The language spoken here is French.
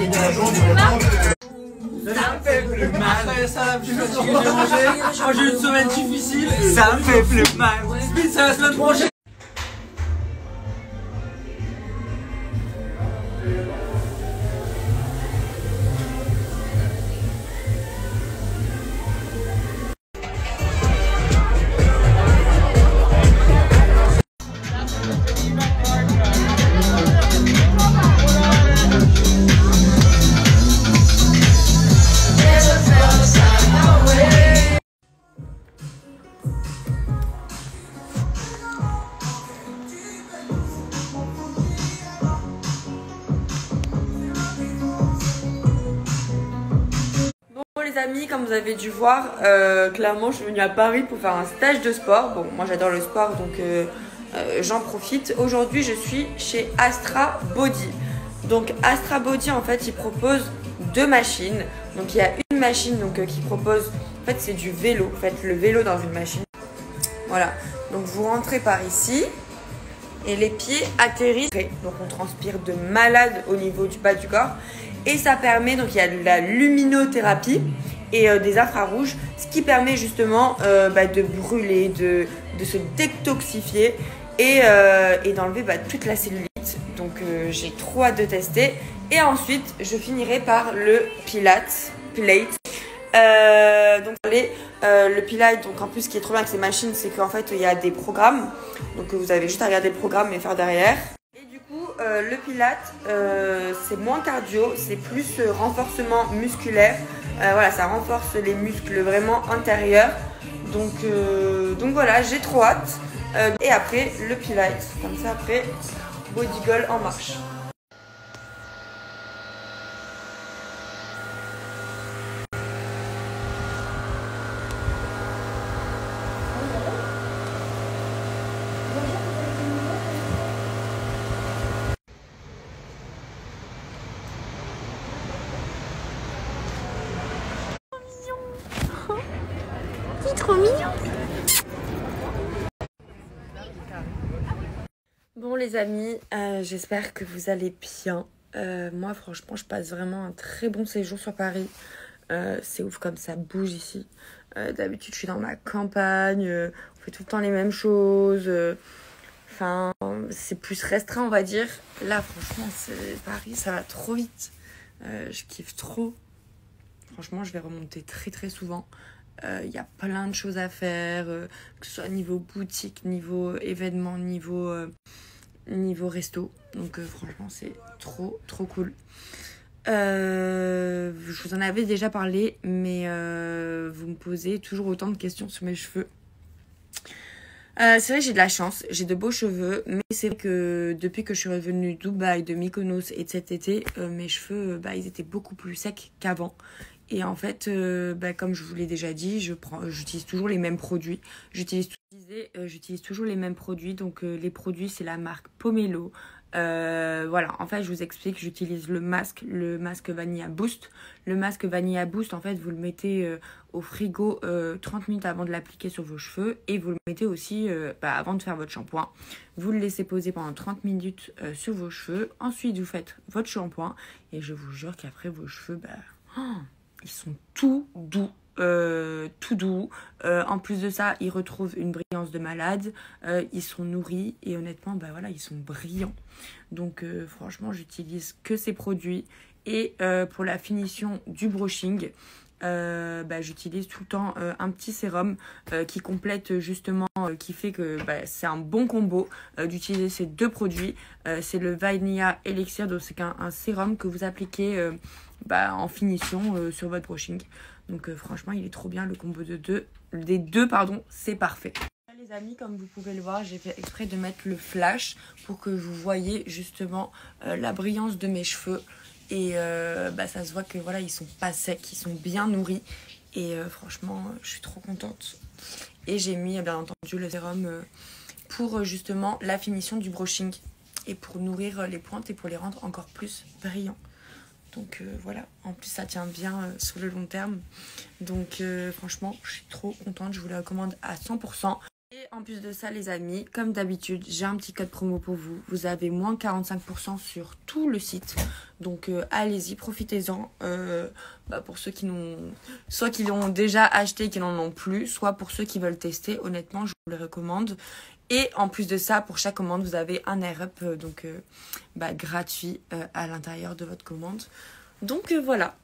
Ça me fait plus mal. Ça la plus fatiguée que j'ai mangé. Quand j'ai eu une semaine difficile, ça me fait plus mal. Speed, c'est la semaine prochaine. Les amis, comme vous avez dû voir, clairement je suis venue à Paris pour faire un stage de sport. Bon, moi j'adore le sport donc j'en profite. Aujourd'hui je suis chez Astra Body. Donc Astra Body en fait il propose deux machines. Donc il y a une machine donc, qui propose, en fait c'est du vélo, vous faites le vélo dans une machine. Voilà, donc vous rentrez par ici et les pieds atterrissent. Donc on transpire de malade au niveau du bas du corps. Et ça permet, donc il y a de la luminothérapie et des infrarouges, ce qui permet justement de brûler, de se détoxifier et d'enlever toute la cellulite. Donc j'ai trop hâte de tester. Et ensuite, je finirai par le Pilates. Donc le Pilates, donc en plus ce qui est trop bien avec ces machines, c'est qu'en fait il y a des programmes. Donc vous avez juste à regarder le programme et faire derrière. Le Pilates, c'est moins cardio, c'est plus renforcement musculaire. Voilà, ça renforce les muscles vraiment intérieurs. Donc voilà, j'ai trop hâte. Et après, le Pilates. Comme ça, après, body goal en marche. Trop mignon. Bon les amis, j'espère que vous allez bien. Moi franchement je passe vraiment un très bon séjour sur Paris. C'est ouf comme ça bouge ici. D'habitude je suis dans ma campagne, on fait tout le temps les mêmes choses. Enfin c'est plus restreint on va dire. Là franchement Paris ça va trop vite. Je kiffe trop. Franchement je vais remonter très très souvent. Y a plein de choses à faire, que ce soit niveau boutique, niveau événement, niveau resto. Donc franchement c'est trop trop cool. Je vous en avais déjà parlé, mais vous me posez toujours autant de questions sur mes cheveux. C'est vrai que j'ai de la chance, j'ai de beaux cheveux, mais c'est vrai que depuis que je suis revenue de Dubaï, de Mykonos et de cet été, mes cheveux ils étaient beaucoup plus secs qu'avant. Et en fait, comme je vous l'ai déjà dit, j'utilise toujours les mêmes produits. J'utilise toujours les mêmes produits. Donc les produits, c'est la marque Pomelo. Voilà, en fait, je vous explique, j'utilise le masque Vanilla Boost. Le masque Vanilla Boost, en fait, vous le mettez au frigo 30 minutes avant de l'appliquer sur vos cheveux. Et vous le mettez aussi avant de faire votre shampoing. Vous le laissez poser pendant 30 minutes sur vos cheveux. Ensuite, vous faites votre shampoing. Et je vous jure qu'après, vos cheveux, ils sont tout doux. En plus de ça, ils retrouvent une brillance de malade. Ils sont nourris et honnêtement, ils sont brillants. Donc franchement, j'utilise que ces produits. Et pour la finition du brushing, j'utilise tout le temps un petit sérum qui complète justement, qui fait que c'est un bon combo d'utiliser ces deux produits. C'est le Vanilla Elixir, donc c'est un sérum que vous appliquez en finition sur votre brushing. Donc franchement il est trop bien, le combo des deux c'est parfait. Les amis, comme vous pouvez le voir, j'ai fait exprès de mettre le flash pour que vous voyez justement la brillance de mes cheveux. Et ça se voit que voilà, ils sont pas secs, ils sont bien nourris. Et franchement, je suis trop contente. Et j'ai mis bien entendu le sérum pour justement la finition du brushing. Et pour nourrir les pointes et pour les rendre encore plus brillants. Donc voilà, en plus ça tient bien sur le long terme. Donc franchement, je suis trop contente, je vous le recommande à 100%. Et en plus de ça les amis, comme d'habitude, j'ai un petit code promo pour vous. Vous avez moins 45% sur tout le site. Donc allez-y, profitez-en. Pour ceux qui n'ont... Soit qui l'ont déjà acheté et qui n'en ont plus, soit pour ceux qui veulent tester. Honnêtement, je vous le recommande. Et en plus de ça, pour chaque commande, vous avez un air-up gratuit à l'intérieur de votre commande. Donc voilà.